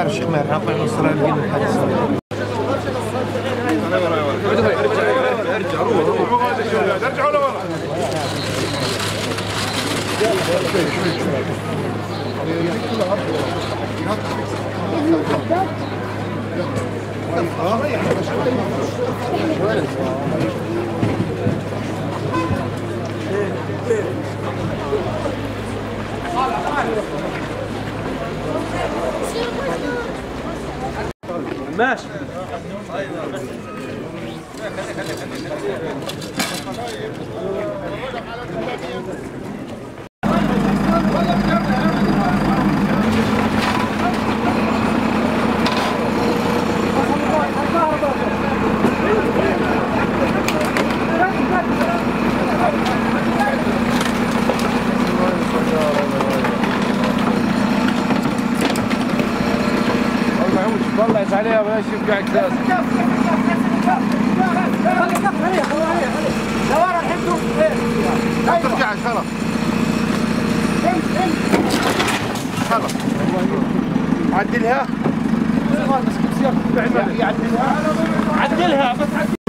الشيخ ماهر عطنا نص لقينا الحدث. ارجعوا لورا. ماشي. طلعت عليها ولا شوف قاعد تاسس. لورا الحين شوف. لا ترجع خلاص. خلاص. عدلها. عدلها بس.